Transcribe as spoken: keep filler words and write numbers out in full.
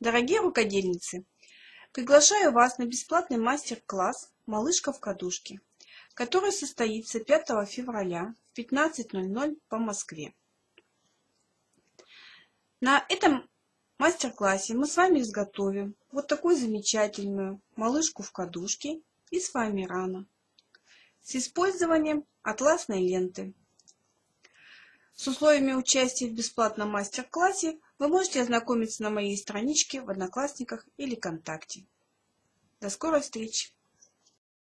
Дорогие рукодельницы, приглашаю вас на бесплатный мастер-класс «Малышка в кадушке», который состоится пятого февраля в пятнадцать ноль ноль по Москве. На этом мастер-классе мы с вами изготовим вот такую замечательную малышку в кадушке из фоамирана с использованием атласной ленты. С условиями участия в бесплатном мастер-классе вы можете ознакомиться на моей страничке в Одноклассниках или ВКонтакте. До скорой встречи!